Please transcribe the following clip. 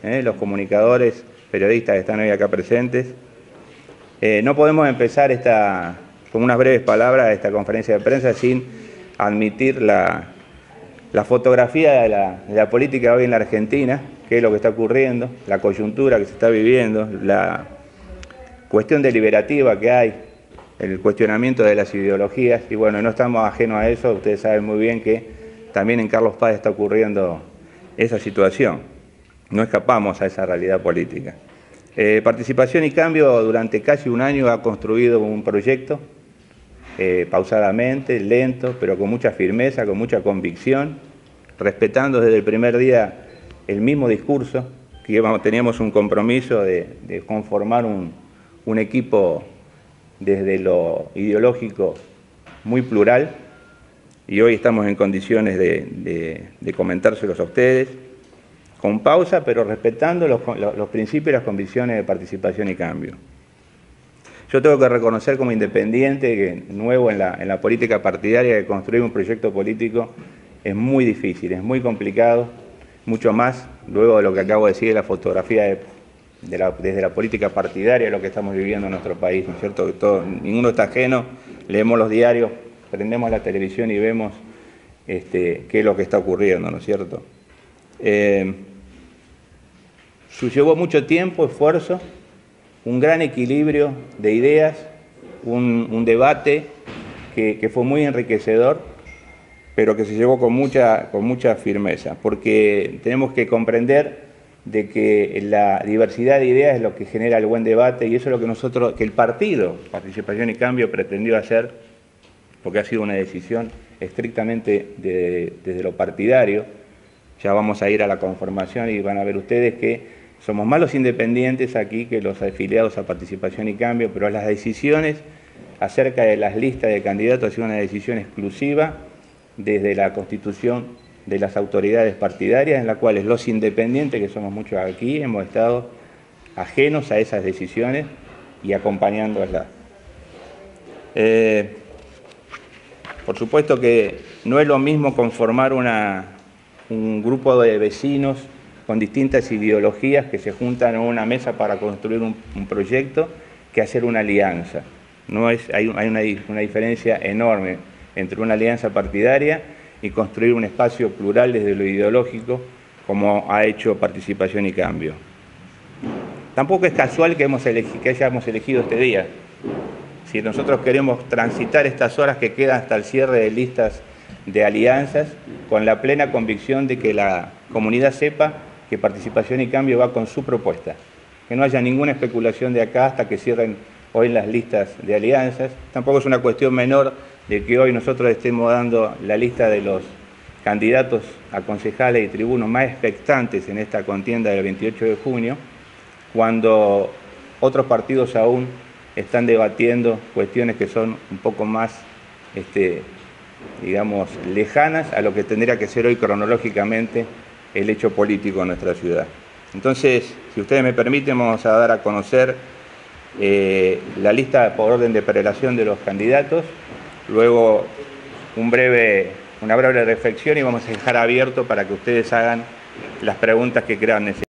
los comunicadores, periodistas que están hoy acá presentes. No podemos empezar con unas breves palabras esta conferencia de prensa sin admitir la fotografía de la política hoy en la Argentina, qué es lo que está ocurriendo, la coyuntura que se está viviendo, la cuestión deliberativa que hay, el cuestionamiento de las ideologías, y bueno, no estamos ajenos a eso. Ustedes saben muy bien que también en Carlos Paz está ocurriendo esa situación. No escapamos a esa realidad política. Participación y Cambio durante casi un año ha construido un proyecto, pausadamente, lento, pero con mucha firmeza, con mucha convicción, respetando desde el primer día el mismo discurso, que teníamos un compromiso de conformar un equipo desde lo ideológico muy plural, y hoy estamos en condiciones de comentárselos a ustedes, con pausa, pero respetando los principios y las convicciones de Participación y Cambio. Yo tengo que reconocer como independiente, que nuevo en la política partidaria, que construir un proyecto político es muy difícil, es muy complicado, mucho más luego de lo que acabo de decir, de la fotografía desde la política partidaria, lo que estamos viviendo en nuestro país, ¿no es cierto? Ninguno está ajeno, leemos los diarios, prendemos la televisión y vemos qué es lo que está ocurriendo, ¿no es cierto? Llevó mucho tiempo, esfuerzo, un gran equilibrio de ideas, un debate que fue muy enriquecedor, pero que se llevó con mucha firmeza, porque tenemos que comprender de que la diversidad de ideas es lo que genera el buen debate, y eso es lo que el partido Participación y Cambio pretendió hacer, porque ha sido una decisión estrictamente desde lo partidario. Ya vamos a ir a la conformación y van a ver ustedes que somos más los independientes aquí que los afiliados a Participación y Cambio, pero las decisiones acerca de las listas de candidatos ha sido una decisión exclusiva desde la constitución de las autoridades partidarias, en las cuales los independientes, que somos muchos aquí, hemos estado ajenos a esas decisiones y acompañándolas. Por supuesto que no es lo mismo conformar un grupo de vecinos con distintas ideologías que se juntan en una mesa para construir un proyecto que hacer una alianza. Hay una diferencia enorme entre una alianza partidaria y construir un espacio plural desde lo ideológico, como ha hecho Participación y Cambio. Tampoco es casual que hayamos elegido este día. Si nosotros queremos transitar estas horas que quedan hasta el cierre de listas de alianzas, con la plena convicción de que la comunidad sepa que Participación y Cambio va con su propuesta, que no haya ninguna especulación de acá hasta que cierren hoy las listas de alianzas. Tampoco es una cuestión menor de que hoy nosotros estemos dando la lista de los candidatos a concejales y tribunos más expectantes en esta contienda del 28 de junio, cuando otros partidos aún están debatiendo cuestiones que son un poco más, digamos, lejanas a lo que tendría que ser hoy cronológicamente el hecho político en nuestra ciudad. Entonces, si ustedes me permiten, vamos a dar a conocer la lista por orden de prelación de los candidatos, luego una breve reflexión, y vamos a dejar abierto para que ustedes hagan las preguntas que crean necesarias.